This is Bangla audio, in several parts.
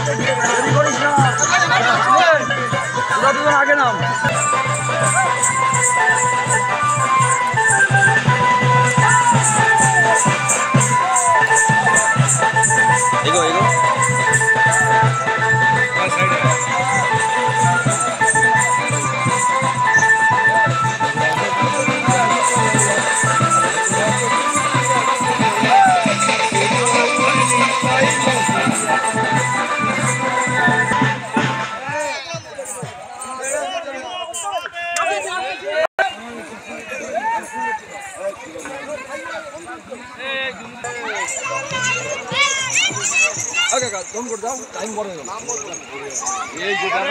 আগে নাম এগো এগো আগে কা দম করে দাও টাইম বড় হয়ে গেল এই যে দাদা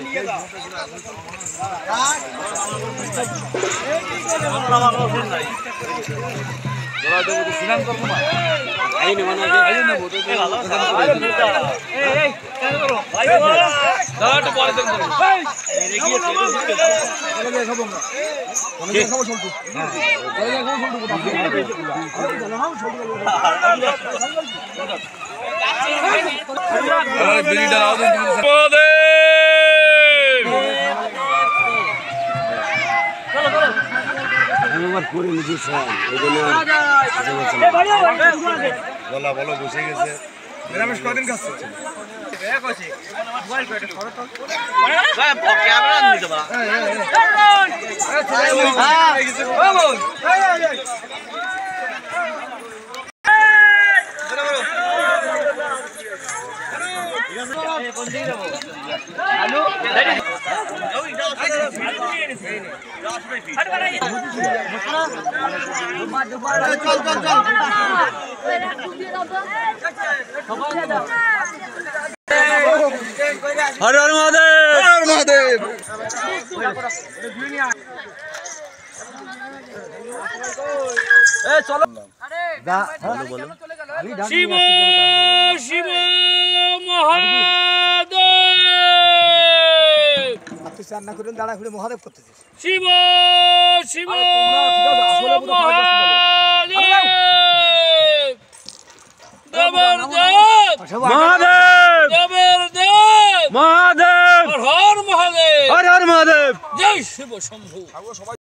এই তোরা দেবো তো সিনান করব না আইনে মানে আইনে নেব তো ভালো এই এই কেন করো ভাই দাঁড়াটা পরে দেন এই এগিয়ে চলে চলে খাবো আমরা অনেক খাবো চলতো হ্যাঁ চলে খাবো চলতো জানাও চলতো আরে বিড়িটা নাও দিন পদে চলো চলো আমি আমার করে নিছি স্যার এইজন্য গলা বলো বসে গেছে নিরামিষ কদিন খাচ্ছে এ কইছি মোবাইল পেটে ধরো তো ভাই ক্যামেরা নিতে পারা हर हर महादेव हर महादेव चलो शिव शिव महादेव রান্না করে দাঁড়া ঘুরে মহাদেব করতেছিস শিব শিব মহাদেব হর হর মহাদেব জয় শিব শম্ভু।